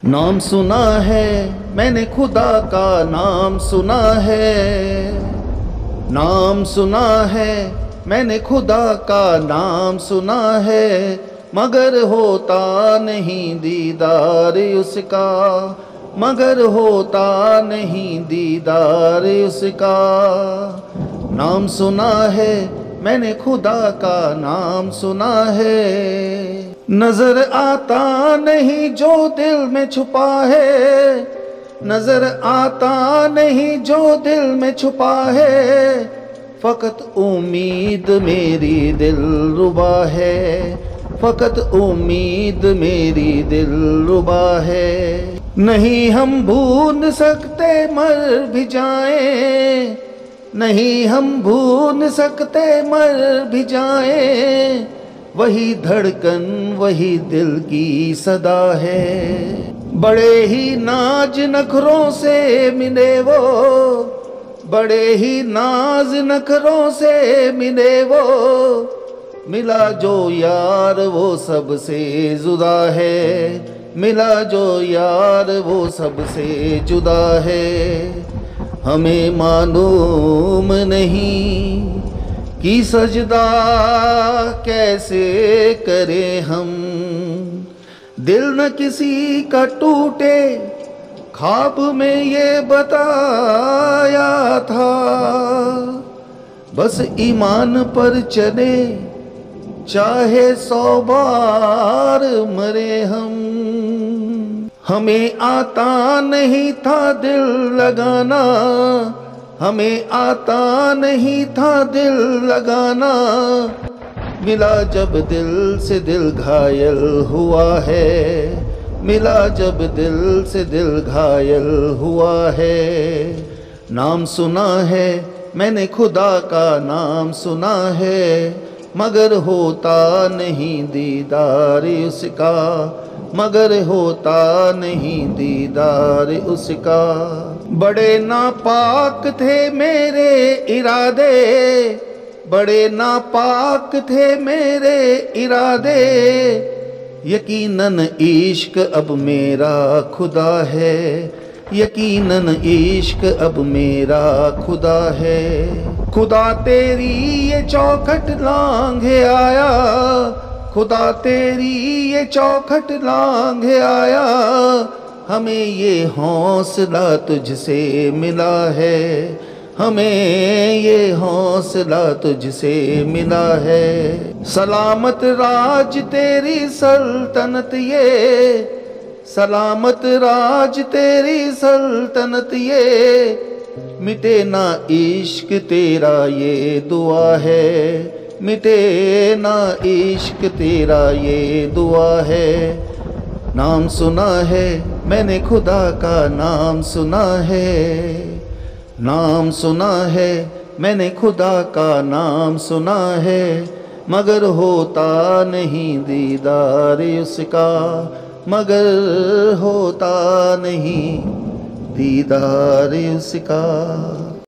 नाम सुना है मैंने खुदा का, नाम सुना है। नाम सुना है मैंने खुदा का, नाम सुना है। मगर होता नहीं दीदार उसका, मगर होता नहीं दीदार उसका। नाम सुना है मैंने खुदा का, नाम सुना है। नजर आता नहीं जो दिल में छुपा है, नजर आता नहीं जो दिल में छुपा है। फकत उम्मीद मेरी दिल रुबा है, फकत उम्मीद मेरी दिल रुबा है। नहीं हम भूल सकते मर भी जाएं, नहीं हम भूल सकते मर भी जाएं। वही धड़कन वही दिल की सदा है। बड़े ही नाज नखरों से मिले वो, बड़े ही नाज नखरों से मिले वो। मिला जो यार वो सबसे जुदा है, मिला जो यार वो सबसे जुदा है। हमें मालूम नहीं कि सजदा कैसे करें हम। दिल न किसी का टूटे, ख्वाब में ये बताया था। बस ईमान पर चले चाहे 100 बार मरे हम। हमें आता नहीं था दिल लगाना, हमें आता नहीं था दिल लगाना। मिला जब दिल से दिल घायल हुआ है, मिला जब दिल से दिल घायल हुआ है। नाम सुना है मैंने खुदा का, नाम सुना है। मगर होता नहीं दीदार उसका, मगर होता नहीं दीदार उसका। बड़े नापाक थे मेरे इरादे, बड़े नापाक थे मेरे इरादे। यकीनन इश्क अब मेरा खुदा है, यकीनन इश्क अब मेरा खुदा है। खुदा तेरी ये चौखट लांघे आया, खुदा तेरी ये चौखट लांघे आया। हमें ये हौसला तुझसे मिला है, हमें ये हौसला तुझसे मिला है। सलामत राज तेरी सल्तनत ये, सलामत राज तेरी सल्तनत ये। मिटे ना इश्क तेरा ये दुआ है, मिटे ना इश्क तेरा ये दुआ है। नाम सुना है मैंने खुदा का, नाम सुना है। नाम सुना है मैंने खुदा का, नाम सुना है। मगर होता नहीं दीदार उसका, मगर होता नहीं दीदार उसका।